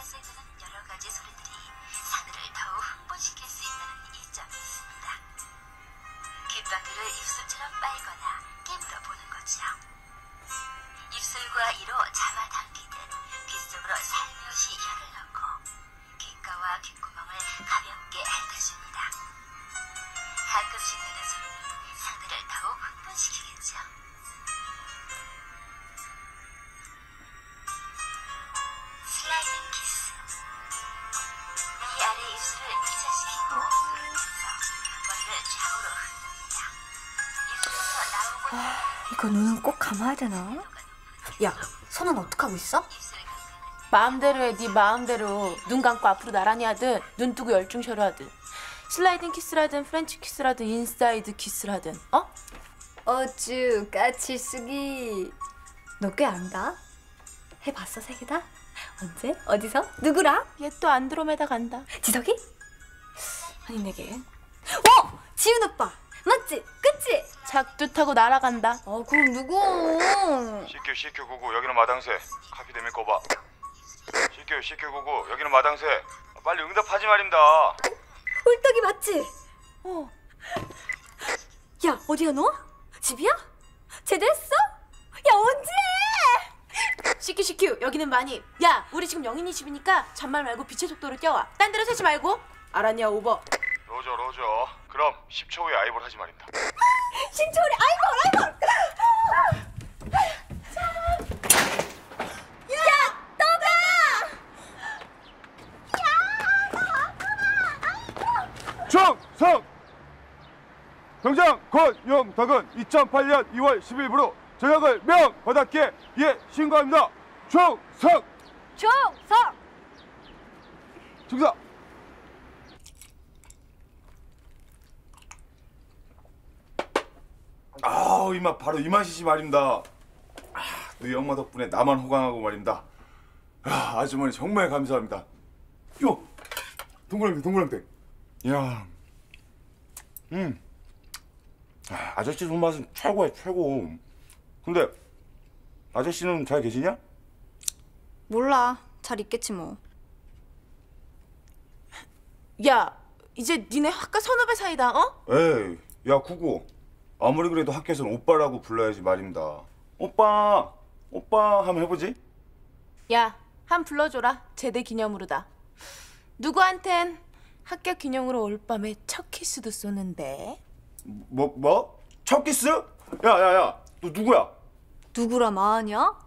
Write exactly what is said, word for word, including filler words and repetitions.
발생되는 여러 가지 소리들이 상대를 더욱 흥분시킬 수 있다는 이점이 있습니다. 귓방귀를 입술처럼 빨거나 깨물어 보는 거죠. 입술과 이로 잡아당기듯 귀 속으로 살며시 혀를 넣고 귓가와 귓구멍을 가볍게 핥아줍니다. 가끔씩 내는 소리는 상대를 더욱 흥분시키겠죠. 슬라이딩 키스. 위 아래 입술을 기자시키고 누르면서 머리를 좌우로 흔듭니다. 입술에서 나오고 있는 이거 눈은 꼭 감아야 되나? 야, 손은 어떡하고 있어? 입술 감각은 마음대로 해, 네 마음대로. 눈 감고 앞으로 나란히 하든 눈 뜨고 열중셔로 하든 슬라이딩 키스라든 프렌치 키스라든 인사이드 키스를 하든 어? 어쭈 까치 쓰기. 너 꽤 안다? 해봤어 세계 다? 언제? 어디서? 누구랑? 얘 또 안드로메다 간다. 지석이? 아니 내게. 어! 지훈 오빠! 맞지? 그치? 작두 타고 날아간다. 어 그럼 누구? 시큐 시큐 구구 여기는 마당새. 카피 되면 꺼봐. 시큐 시큐 구구 여기는 마당새. 빨리 응답하지 말입니다. 홀떡이 맞지? 어. 야 어디야 너? 집이야? 제대했어? 야 언제? 시큐 시큐 여기는 마님. 야 우리 지금 영인이 집이니까 잔말 말고 빛의 속도를 띄워와. 딴 데로 새지 말고. 알았냐 오버. 로저 로저. 그럼 십 초 후에 아이볼 하지 말입니다. 신초리 아이볼 아이볼. 야 너가. 충성! 병장 권영덕은 이천팔 년 이월 십일부로 전역을 명받았기에 예 신고합니다. 충성! 충성. 충성! 아우 이 맛 바로 이 맛이지 말입니다. 아, 너희 엄마 덕분에 나만 호강하고 말입니다. 아, 아주머니 정말 감사합니다. 요 동그랑땡 동그랑땡. 이야, 음, 아, 아저씨 손맛은 최고야 최고. 근데 아저씨는 잘 계시냐? 몰라. 잘 있겠지 뭐. 야 이제 니네 학과 선후배 사이다 어? 에이, 야 구구. 아무리 그래도 학교에서는 오빠라고 불러야지 말입니다. 오빠, 오빠 한번 해보지. 야 한 불러줘라. 제대 기념으로다. 누구한텐 합격 기념으로 올 밤에 첫 키스도 쏘는데. 뭐 뭐? 첫 키스? 야야야, 너 누구야? 누구라 마하냐?